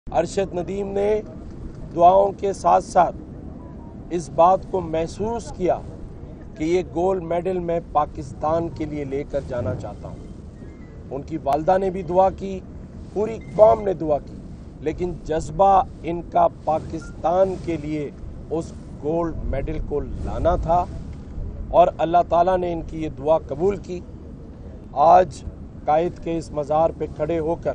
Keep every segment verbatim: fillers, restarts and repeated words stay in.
अरशद नदीम ने दुआओं के साथ साथ इस बात को महसूस किया कि ये गोल्ड मेडल मैं पाकिस्तान के लिए लेकर जाना चाहता हूँ। उनकी वालदा ने भी दुआ की, पूरी कौम ने दुआ की, लेकिन जज्बा इनका पाकिस्तान के लिए उस गोल्ड मेडल को लाना था और अल्लाह ताला ने इनकी ये दुआ कबूल की। आज कायद के इस मज़ार पे खड़े होकर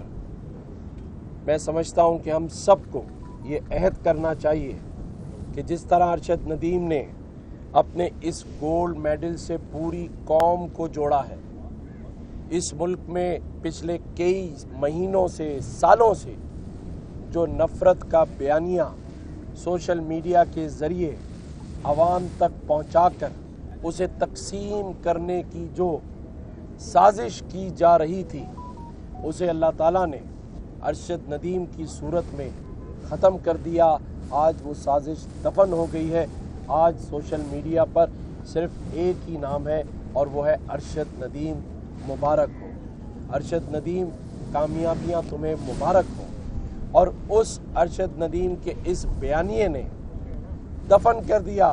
मैं समझता हूँ कि हम सबको ये अहद करना चाहिए कि जिस तरह अरशद नदीम ने अपने इस गोल्ड मेडल से पूरी कौम को जोड़ा है, इस मुल्क में पिछले कई महीनों से, सालों से जो नफ़रत का बयानिया सोशल मीडिया के ज़रिए आवाम तक पहुँचाकर उसे तकसीम करने की जो साजिश की जा रही थी, उसे अल्लाह ताला ने अरशद नदीम की सूरत में ख़त्म कर दिया। आज वो साजिश दफन हो गई है। आज सोशल मीडिया पर सिर्फ एक ही नाम है और वो है अरशद नदीम मुबारक हो। अरशद नदीम, कामयाबियाँ तुम्हें मुबारक हो। और उस अरशद नदीम के इस बयानिए ने दफन कर दिया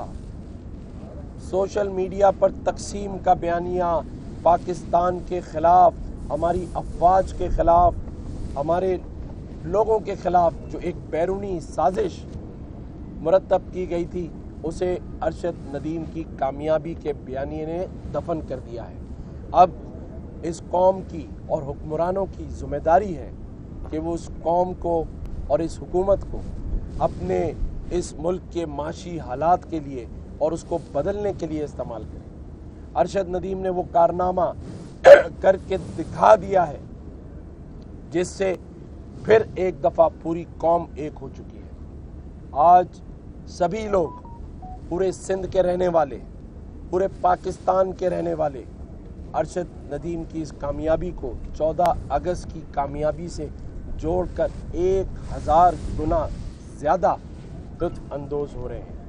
सोशल मीडिया पर तकसीम का बयानिया, पाकिस्तान के ख़िलाफ़, हमारी अफवाज के ख़िलाफ़, हमारे लोगों के ख़िलाफ़ जो एक बैरूनी साजिश मुरतब की गई थी, उसे अरशद नदीम की कामयाबी के बयानिए ने दफन कर दिया है। अब इस कौम की और हुक्मरानों की ज़िम्मेदारी है कि वो उस कौम को और इस हुकूमत को अपने इस मुल्क के माशी हालात के लिए और उसको बदलने के लिए इस्तेमाल करें। अरशद नदीम ने वो कारनामा करके दिखा दिया है जिससे फिर एक दफ़ा पूरी कौम एक हो चुकी है। आज सभी लोग, पूरे सिंध के रहने वाले, पूरे पाकिस्तान के रहने वाले अरशद नदीम की इस कामयाबी को चौदह अगस्त की कामयाबी से जोड़कर एक हज़ार गुना ज़्यादा लुत्फ़ अंदोज़ हो रहे हैं।